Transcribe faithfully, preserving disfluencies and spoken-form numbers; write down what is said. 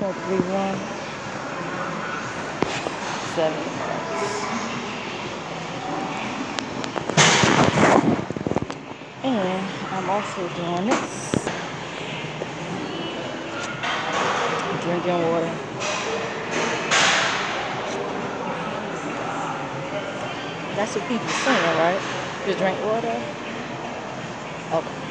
point three one, seven bucks. And I'm also doing this. Drinking water. That's what people saying, right? You drink water? Okay.